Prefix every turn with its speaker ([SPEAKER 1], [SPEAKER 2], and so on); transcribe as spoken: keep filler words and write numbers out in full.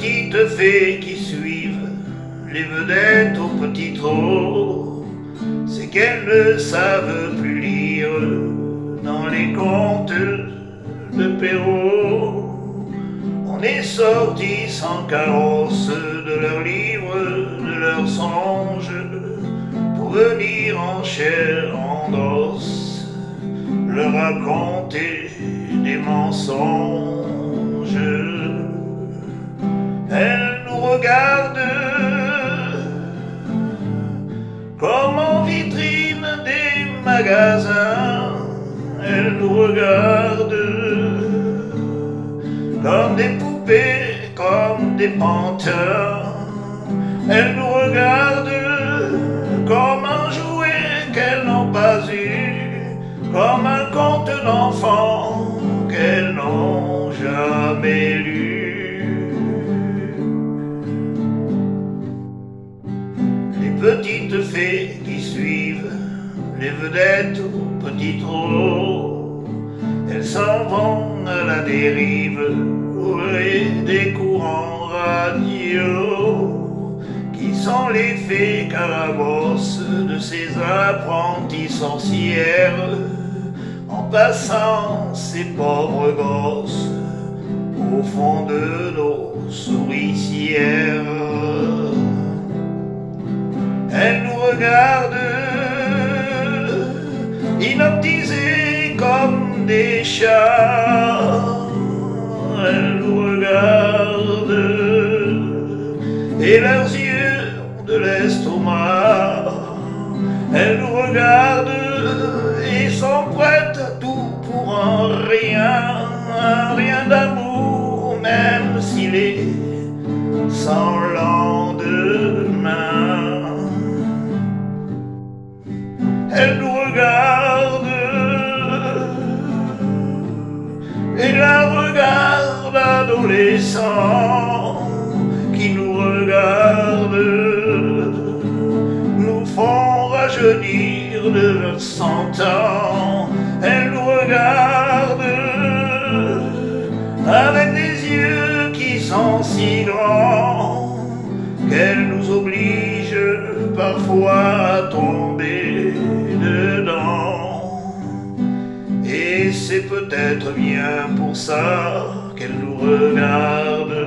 [SPEAKER 1] petites fées qui suivent les vedettes au petit trot, c'est qu'elles ne savent plus lire dans les contes de Perrault. On est sorti sans carrosse de leurs livres, de leurs songes, pour venir en chair, en os, leur raconter des mensonges. Elles nous regardent comme en vitrine des magasins. Elles nous regardent comme des poupées, comme des panthères. Elles nous regardent comme un jouet qu'elles n'ont pas eu, comme un conte d'enfant qu'elles n'ont jamais lu. Les petites fées qui suivent les vedettes au petit trot, elles s'en vont à la dérive au gré des courants radio, qui sont les fées carabosses de ces apprentis sorcières, en passant ces pauvres gosses au fond de nos souricières. Elles nous regardent inoptisés comme des chats. Elles nous regardent et leurs yeux de l'estomac. Elles nous regardent et sont prêtes à tout pour un rien, un rien d'amour, même s'il est sans lendemain. Elles nous regardent et la regard adolescent qui nous regarde nous font rajeunir de cent ans. Elles nous regardent avec des yeux qui sont si grands qu'elles nous obligent parfois à tomber dedans. Et c'est peut-être bien pour ça qu'elles nous regardent.